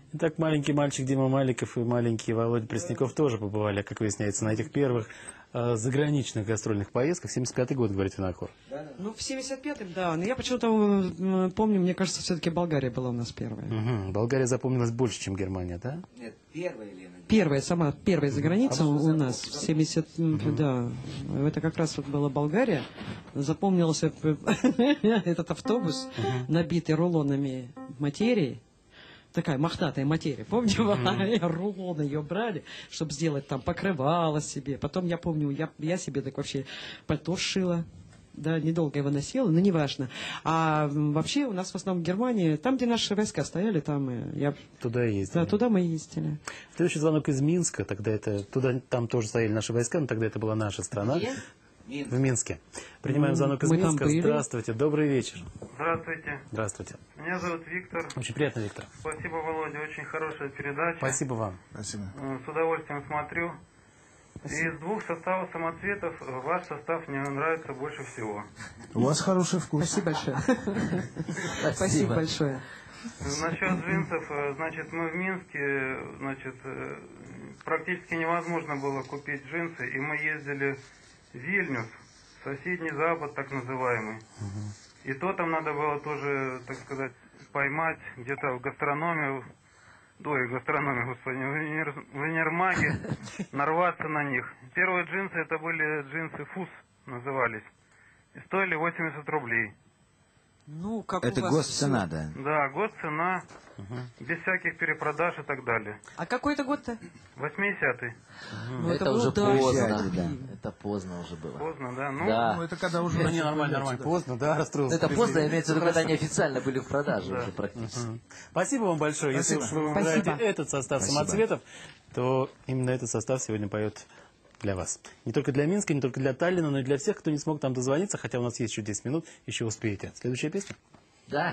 Итак, маленький мальчик Дима Маликов и маленький Володя Пресняков тоже побывали, как выясняется, на этих первых заграничных гастрольных поездках. 75-й год, говорите, на хор. Ну, в 75-м, да. Но я почему-то помню, мне кажется, все-таки Болгария была у нас первая. Угу. Болгария запомнилась больше, чем Германия, да? Нет, первая, Лена. Первая за границей у нас в 70, да. Это как раз вот была Болгария. Запомнился этот автобус, набитый рулонами материи. Такая мохнатая материя, помните, рулоны ее брали, чтобы сделать там покрывало себе. Потом я помню, я себе так вообще пальто сшила. Да, недолго его носила, но неважно. А вообще у нас в основном в Германии, там, где наши войска стояли, там я... Туда ездили. Да, туда мы ездили. Следующий звонок из Минска, тогда это... Там тоже стояли наши войска, но тогда это была наша страна. Где? В Минске. Принимаем звонок из Мы там Минска. были. Здравствуйте, добрый вечер. Здравствуйте. Здравствуйте. Меня зовут Виктор. Очень приятно, Виктор. Спасибо, Володя. Очень хорошая передача. Спасибо вам. Спасибо. С удовольствием смотрю. Из двух составов самоцветов ваш состав мне нравится больше всего. У вас хороший вкус. Спасибо большое. Спасибо большое. Насчет джинсов, значит, мы в Минске, значит, практически невозможно было купить джинсы, и мы ездили в Вильнюс, соседний Запад, так называемый. И то там надо было тоже, так сказать, поймать где-то в гастрономе, господи, в универмаге, нарваться на них. Первые джинсы, это были джинсы «Фус» назывались, и стоили 80 рублей. Ну, как Это у вас госцена, всё. да? Да, госцена, без всяких перепродаж и так далее. А какой это год-то? 80-й. Ну, Это был, уже да, поздно. да. Это поздно уже было. Поздно, да? Ну, Да. Ну, это когда уже... Да не, нормально. Поздно, да, расстроился. Это поздно, имеется в виду, когда они официально были в продаже уже практически. Спасибо вам большое. Если уж вы выбираете Спасибо. этот состав самоцветов, то именно этот состав сегодня поет для вас. Не только для Минска, не только для Таллина, но и для всех, кто не смог там дозвониться, хотя у нас есть еще 10 минут, еще успеете. Следующая песня? Да.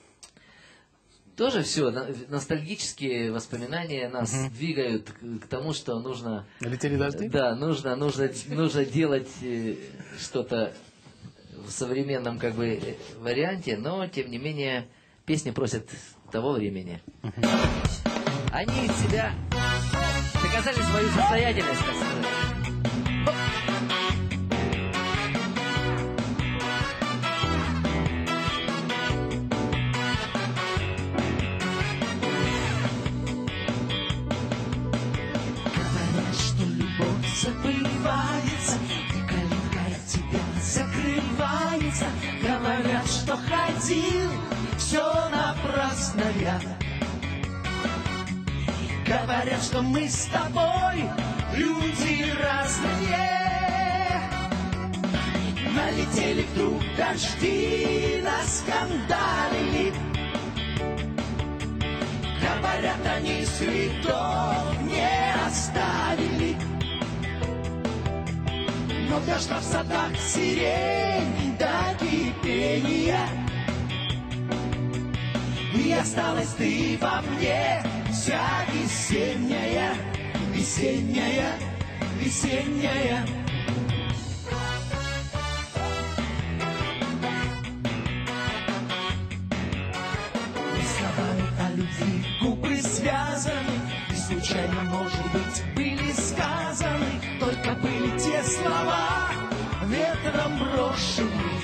Тоже все, ностальгические воспоминания нас двигают к тому, что нужно... Налетели дожди? Да, нужно делать что-то в современном как бы варианте, но тем не менее песни просят того времени. Они из себя доказали свою состоятельность, так сказать. Забывается, и калитка от тебя закрывается. Говорят, что ходил, все напрасно рядом. Говорят, что мы с тобой люди разные. Налетели вдруг дожди, наскандалили. Говорят, они следов не оставили. Но дождя в садах сирень до кипения. И осталась ты во мне, вся весенняя, весенняя, весенняя. И словами о любви губы связаны, и случайно, может быть, были сказаны, только были те слова ветром брошены.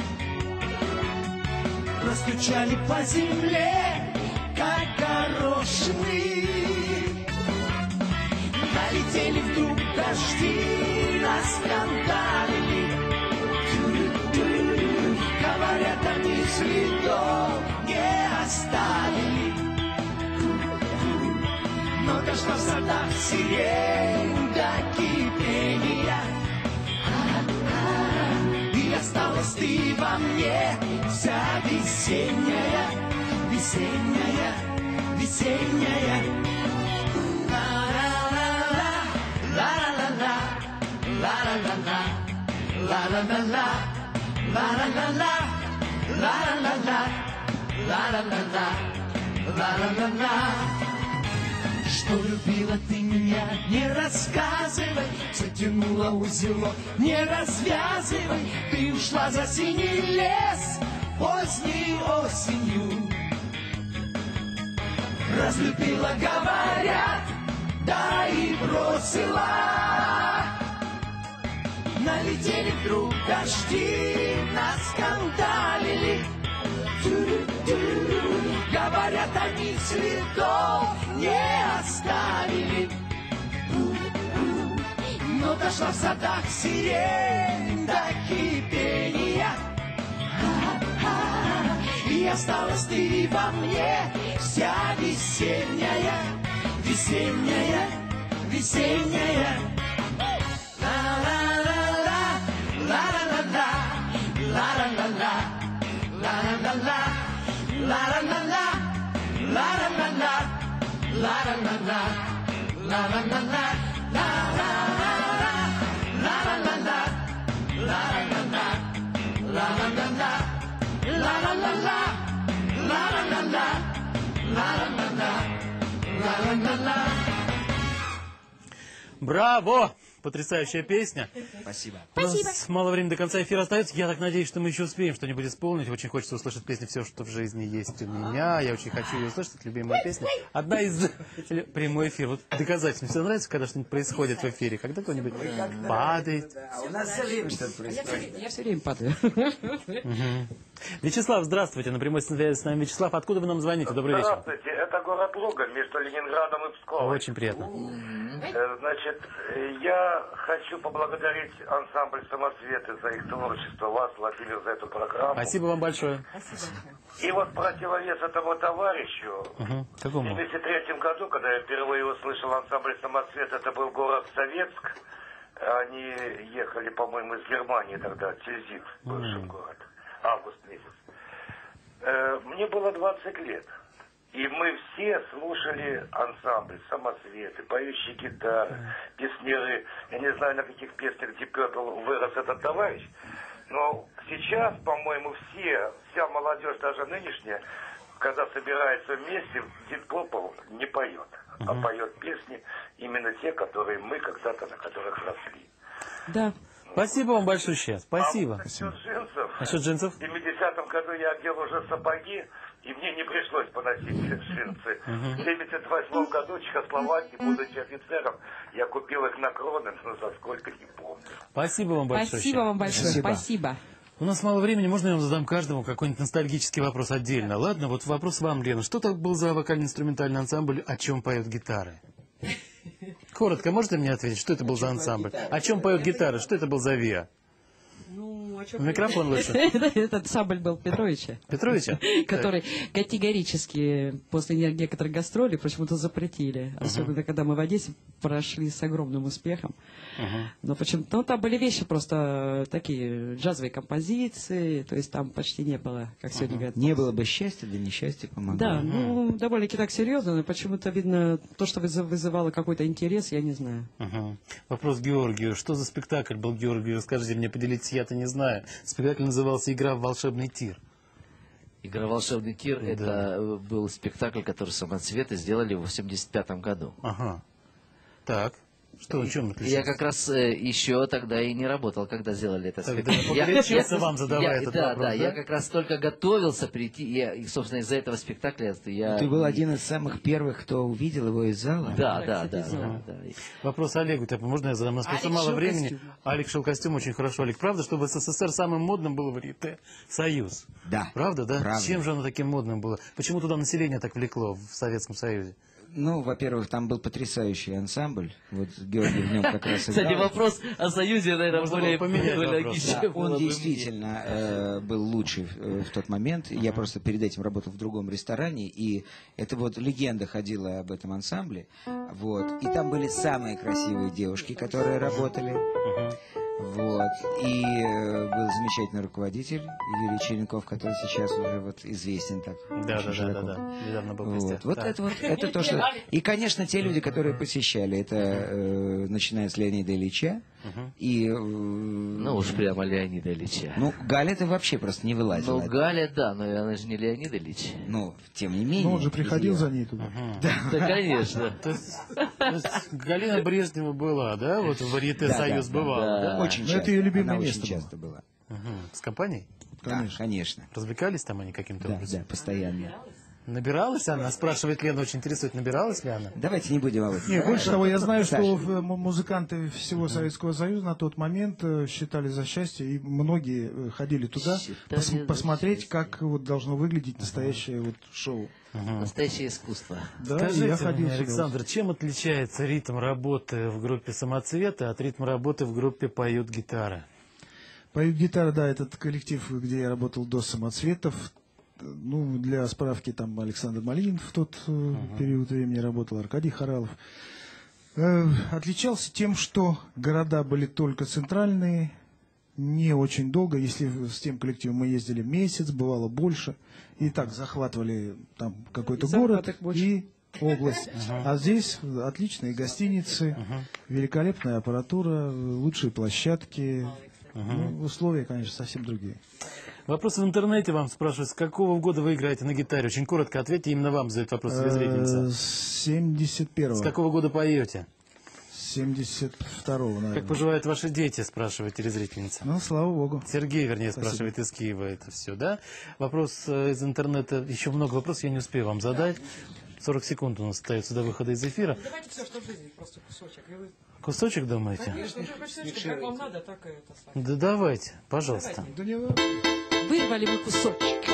Простучали по земле, как горошины. Налетели вдруг дожди, наскандалили. Тю-рю-тю-рю. Говорят, они следов не оставили. Но дождя в садах сирень до кипения. И осталась ты во мне, вся весенняя, весенняя, весенняя. Ла-ла-ла-ла, ла-ла-ла-ла, ла-ла-ла-ла, ла-ла-ла-ла, ла-ла-ла-ла, ла-ла-ла-ла, ла-ла-ла-ла, ла-ла-ла-ла. Что любила ты меня, не рассказывай. Затянула узелок, не развязывай. Ты ушла за синий лес поздней осенью. разлюбила, говорят, да и бросила. Налетели вдруг дожди, наскандалили. Тю-рю-тю-рю. Говорят, они следов не оставили. Но дошла в садах сирень до кипения. И осталась ты во мне, вся весенняя, весенняя, весенняя. Ла-ла-ла-ла, ла-ла-ла-ла, ла-ла-ла-ла, ла-ла-ла-ла, ла-ла-ла-ла, ла-ла-ла-ла, ла-ла-ла-ла, ла-ла-ла-ла, Браво! Потрясающая песня. Спасибо. У нас мало времени до конца эфира остается. Я так надеюсь, что мы еще успеем что-нибудь исполнить. Очень хочется услышать песню «Все, что в жизни есть у меня». Я очень хочу ее услышать. Это любимая песня. Одна из... Прямой эфир. Вот доказательно. Всем нравится, когда что-нибудь происходит в эфире? Когда кто-нибудь падает? У нас все время что-то происходит. Я все время падаю. Вячеслав, здравствуйте. На прямой связи с нами Вячеслав. Откуда вы нам звоните? Добрый вечер. Здравствуйте, это город Луган между Ленинградом и Псковом. Очень приятно. Значит, я хочу поблагодарить ансамбль «Самоцветы» за их творчество, вас, Владимир, за эту программу. Спасибо вам большое. И вот противовес этому товарищу, в Какому? 1973 году, когда я впервые услышал ансамбль «Самоцвет», это был город Советск. Они ехали, по-моему, из Германии тогда, Тильзит, бывший город, август месяц. Мне было 20 лет. И мы все слушали ансамбль, самоцветы, поющие гитары, песняры. Я не знаю, на каких песнях Deep Purple вырос этот товарищ. Но сейчас, по-моему, вся молодежь, даже нынешняя, когда собирается вместе, Deep Purple не поет, а поет песни именно те, которые мы когда-то, на которых росли. Да. Спасибо вам большое. Спасибо. А насчет джинсов. Насчет джинсов? В 70-м году я одел уже сапоги, и мне не пришлось поносить джинсы. В 78-м году в Чехословакии, будучи офицером, я купил их на Кроны, но за сколько не помню. Спасибо вам большое. Спасибо вам большое. Спасибо. Спасибо. У нас мало времени, можно я вам задам каждому какой-нибудь ностальгический вопрос отдельно? Ладно, вот вопрос вам, Лена. Что это был за вокально-инструментальный ансамбль, о чем поют гитары? Коротко, можете мне ответить, что это был за ансамбль? О чем поют гитары? Что это был за ВИА? Ну, В микрофон лучше. Этот ансамбль был Петровича. Петровича? Который категорически после некоторых гастролей почему-то запретили. Особенно, когда мы в Одессе прошли с огромным успехом. Но почему-то там были вещи просто такие джазовые композиции, то есть там почти не было, как сегодня говорят. Не было бы счастья, да несчастье помогло. Да, ну, довольно-таки так серьезно, но почему-то, видно, то, что вызывало какой-то интерес, я не знаю. Вопрос Георгию. Что за спектакль был, Георгию? Скажите мне, поделитесь, я-то не знаю. Спектакль назывался «Игра в волшебный тир». «Игра «Волшебный тир» это был спектакль, который «Самоцветы» сделали в 1985 году. Ага. Так. Что, в чем Я отличается? как раз еще тогда и не работал, когда сделали этот Тогда спектакль. погорячился вам, задавая этот да, вопрос, да, да? я как раз только готовился прийти, и, собственно, из-за этого спектакля я... Ты был один из самых первых, кто увидел его из зала. Да. Вопрос Олегу, можно я задам? У нас просто мало времени. Алик шел костюм очень хорошо. Олег, правда, что в СССР самым модным был варьете «Союз»? Да. Правда, да? Правда. Чем же оно таким модным было? Почему туда население так влекло в Советском Союзе? Ну, во-первых, там был потрясающий ансамбль. Вот Георгий в нем как раз играл. Кстати, вопрос о «Союзе», наверное, Можно более было поменять вопрос. логичнее Да, было он бы мне. действительно был лучший в тот момент. Я просто перед этим работал в другом ресторане, и это вот легенда ходила об этом ансамбле. Вот. И там были самые красивые девушки, которые работали. Вот. И был замечательный руководитель Юрий Черенков, который сейчас уже вот известен так. очень широко. Да. Недавно был в Вот, гостях. вот Так. это то, что... И, конечно, те люди, которые посещали, это начиная с Леонида Ильича, и... Ну уж прямо Леонида Ильича. Ну, Галя это вообще просто не вылазила. Ну, Галя, да, но она же не Леонид Ильич. Ну, тем не менее. Ну, он же приходил за ней туда. Да, конечно. То есть Галина Брежнева была, да? Вот в варьете Да, «Союз» да, бывал, да. да? Очень Ну, часто. это ее любимое Она место очень было. часто была. С компанией? Да, конечно. Развлекались там они каким-то Да, образом? да, постоянно. Набиралась она? Спрашивает Лена, очень интересует, набиралась ли она? Давайте не будем об этом. Нет, больше того, я знаю, Саша. что музыканты всего Советского Союза на тот момент считали за счастье, и многие ходили туда Считали за посмотреть, счастье. как вот должно выглядеть настоящее вот шоу. Настоящее искусство. Да, и Скажите я ходил мне, сюда. Александр, чем отличается ритм работы в группе «Самоцветы» от ритма работы в группе «Поют гитары»? Поют гитара, да, этот коллектив, где я работал до «Самоцветов». Ну, для справки, там Александр Малинин в тот период времени работал, Аркадий Хоралов. Отличался тем, что города были только центральные, не очень долго. Если с тем коллективом мы ездили месяц, бывало больше. И так захватывали там какой-то город Захваток больше. и область. А здесь отличные гостиницы, великолепная аппаратура, лучшие площадки. Ну, условия, конечно, совсем другие. Вопрос в интернете вам спрашивают, с какого года вы играете на гитаре? Очень коротко ответьте, именно вам задают вопрос телезрительница. С 71-го. С какого года поете? С 72-го, наверное. Как поживают ваши дети, спрашивает телезрительница. Ну, слава богу. Сергей, вернее, спрашивает из Киева это все, да? Вопрос из интернета, еще много вопросов я не успею вам задать. 40 секунд у нас остается до выхода из эфира. Давайте все, что в жизни, просто кусочек. Кусочек, думаете? Конечно, как вам надо, так и это самое. Да давайте, пожалуйста. Да не Вырвали мы кусочек.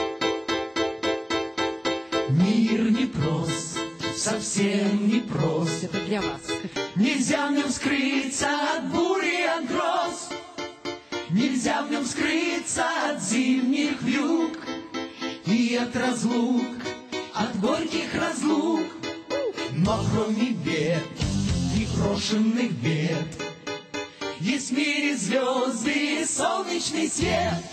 Мир непрост, совсем непрост. Это для вас. Нельзя в нем скрыться от бури, от гроз. Нельзя в нем скрыться от зимних вьюг и от разлук, от горьких разлук. Но кроме бед, непрошенных бед, есть в мире звезды и солнечный свет.